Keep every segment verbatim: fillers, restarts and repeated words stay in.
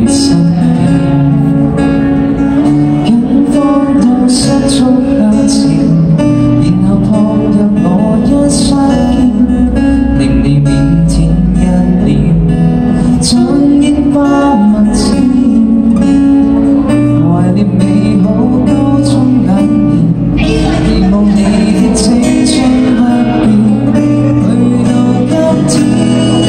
生氣，警方都失足向前，然後撲入我一雙肩，令你腼腆一臉，像櫻花蜜餞，懷念美好高中兩年，期望你的青春不變，去到今天。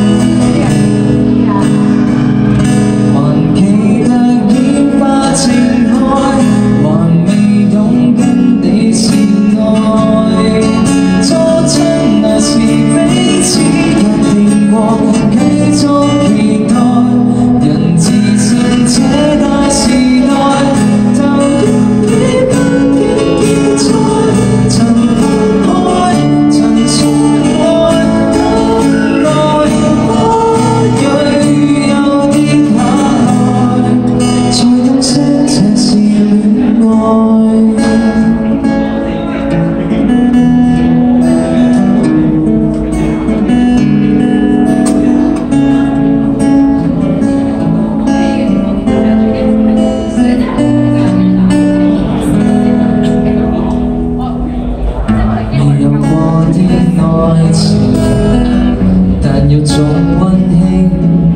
愛情，但要總溫馨。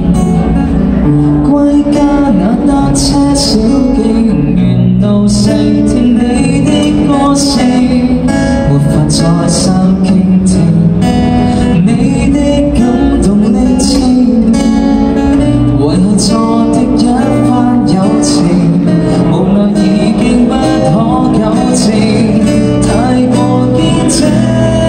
歸家那單車小徑，沿路細聽你的歌聲，沒法再三傾聽你的感動歷程，為何錯的一番友情，無奈已經不可糾正，太過堅定。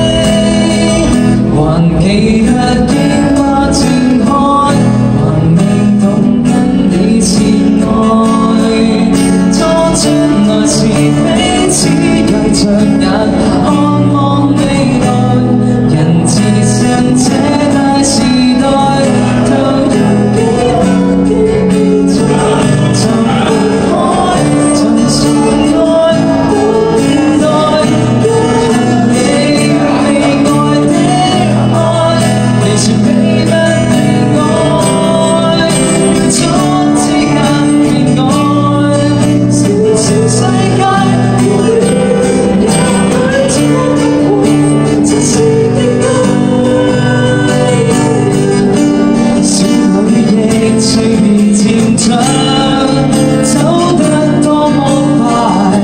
記得櫻花正開，還未懂跟你示愛。初出來時彼此對着眼，看望未來。人自信這大時代，投入幾百幾載，曾分開，曾相愛，等待，一刻你未愛的。 你說你不理愛，初之間便愛，小小世界，每日也許只不過真實的愛。小女亦隨年漸長，走得多麼快。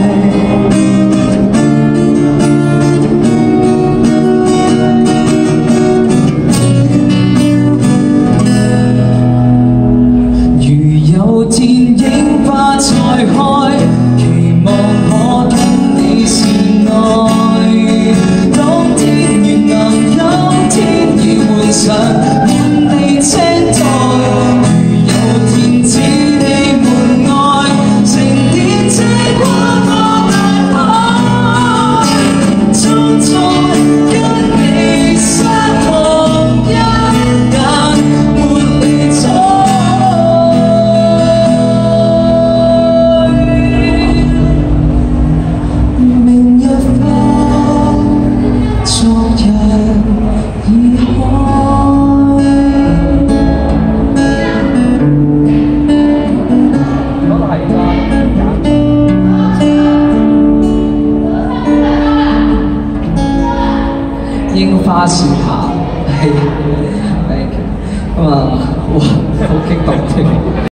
再開，期望可跟你示愛。當天願能有天意換上滿地青苔，如有天只你門外，成片這跨過大海，終在跟你相望一眼，沒離開。 櫻花樹下，係，thank you。咁啊，哇，好激動添。